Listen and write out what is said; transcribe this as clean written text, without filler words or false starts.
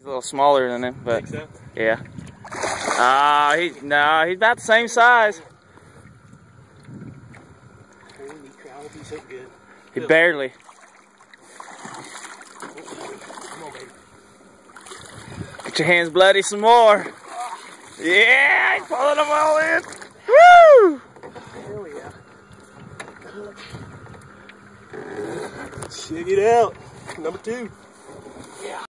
He's a little smaller than him, but think so? Yeah. He's about the same size. Holy cow, he's so good. He barely. Come on, baby. Get your hands bloody some more. Yeah, he's pulling them all in. Woo! Hell yeah. Check it out. Number 2.